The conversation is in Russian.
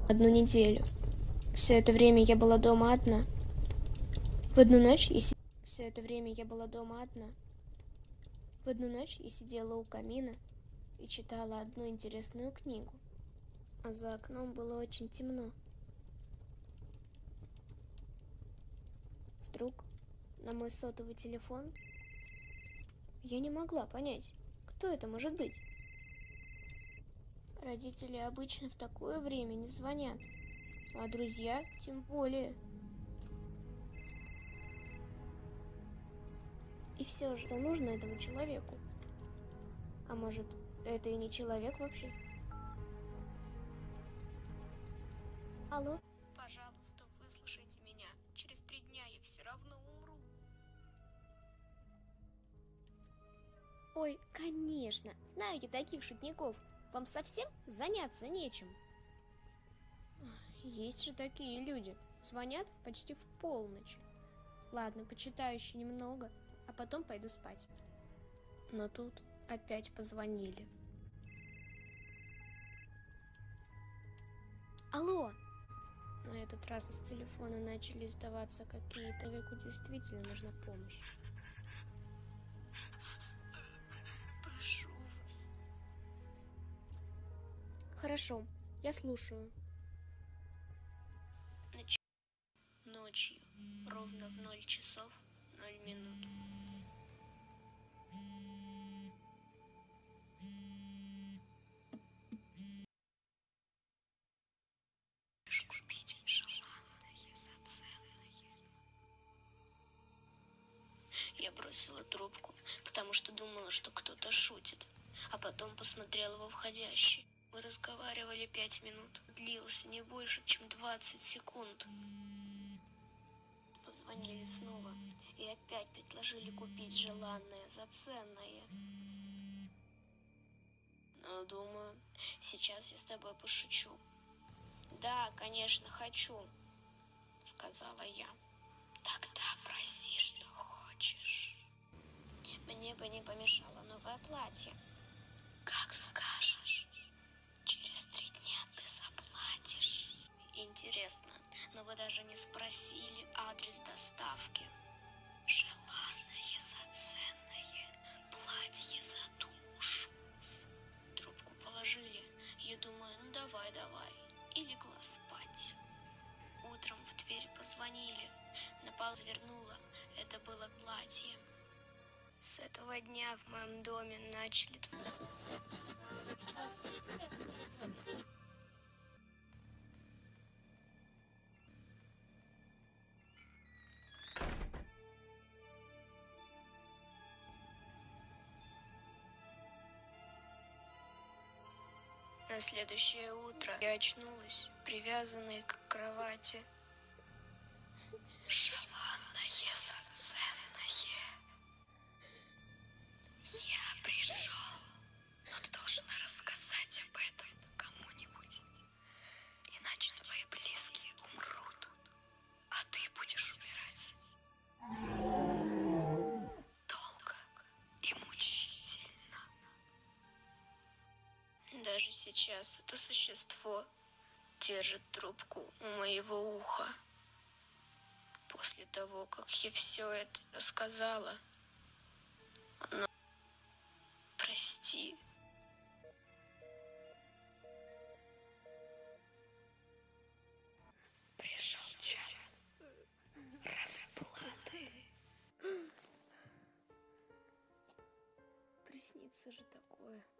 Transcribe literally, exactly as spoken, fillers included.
одну неделю. Все это время я была дома одна. В одну ночь я си... Все это время я была дома одна. В одну ночь я сидела у камина и читала одну интересную книгу. А за окном было очень темно. Вдруг на мой сотовый телефон я не могла понять, кто это может быть. Родители обычно в такое время не звонят, а друзья тем более. И все же, что нужно этому человеку? А может, это и не человек вообще? Алло? Пожалуйста, выслушайте меня. Через три дня я все равно умру. Ой, конечно, знаете таких шутников. Вам совсем заняться нечем. Есть же такие люди. Звонят почти в полночь. Ладно, почитаю еще немного, а потом пойду спать. Но тут опять позвонили. Алло! На этот раз из телефона начали издаваться какие-то... Человеку действительно нужна помощь. Прошу вас. Хорошо, я слушаю. Нач... Ночью, ровно в ноль часов ноль минут. Купить желанное за ценное. Я бросила трубку, потому что думала, что кто-то шутит, а потом посмотрела во входящий. Мы разговаривали пять минут. Длился не больше, чем двадцать секунд. Позвонили снова и опять предложили купить желанное за ценное. Но думаю, сейчас я с тобой пошучу. Да, конечно, хочу, сказала я. Тогда проси, что хочешь. Мне бы не помешало новое платье. Как скажешь. Через три дня ты заплатишь. Интересно, но вы даже не спросили адрес доставки. Желанное за ценное, платье за душу. Трубку положили. Я думаю, ну давай, давай. И легла спать. Утром в дверь позвонили. На пол завернула. Это было платье. С этого дня в моем доме начали... На следующее утро я очнулась, привязанной к кровати. Желанное за ценное. Я пришел, но ты должна рассказать об этом кому-нибудь. Иначе твои близкие умрут, а ты будешь умирать. Долго и мучительно. Даже сейчас это существо держит трубку у моего уха. После того, как я все это рассказала, оно... Прости. Пришел час расплаты. Приснится же такое.